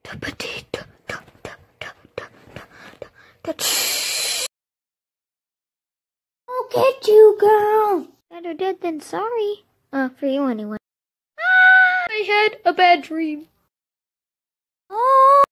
I'll get you, girl. Better dead than sorry. For you anyway. I had a bad dream. Oh.